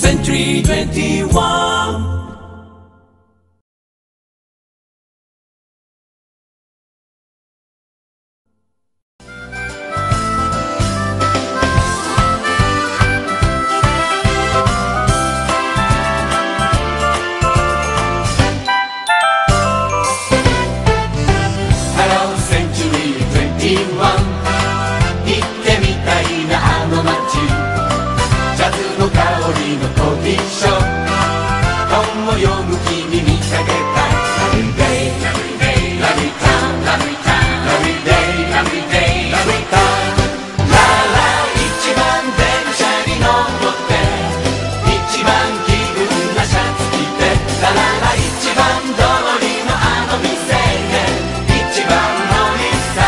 Century 21. Hello Century 21。行ってみたいなあの街、ジャズの香りのコーヒーショップ、本を読む君見かけた。 Lovely day, lovely day, lovely time, lovely time, lovely day, lovely day, lovely time。 ララ一番電車に乗って一番気分なシャツ着て、ラララ一番通りのあの店で一番乗りさ。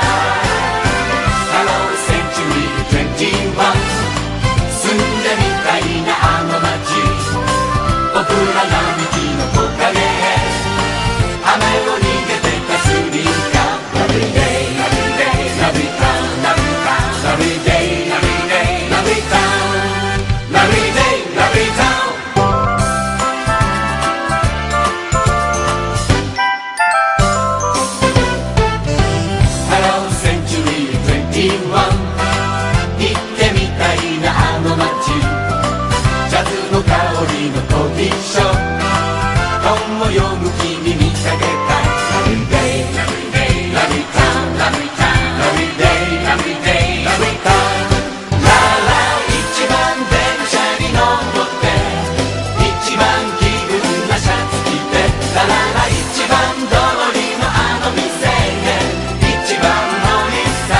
Hello Century 21。住んでみたいなあの街、僕ら並木の木陰へ雨を逃げてたスニーカー。 Lovely day, lovely day, lovely time, lovely time, lovely day, lovely day, lovely time, lovely day, lovely time。 Hello Century 21。行ってみたいなあの街、ジャズの香りのコーヒーショップ、本を読む君見かけた。 Lovely day, lovely day, lovely time, lovely time, lovely day, lovely day, lovely time。 ララ一番電車に乗って一番気分なシャツ着て、ラララ一番通りのあの店へ一番乗りさ。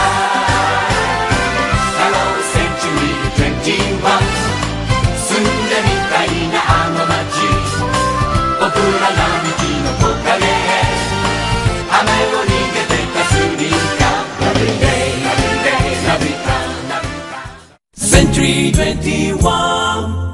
Hello Century 21。住んでみたいなあの街、僕ら並木の木陰へ雨を逃げてたスニーカー。 Lovely day, lovely day, lovely time, lovely time。 Century 21.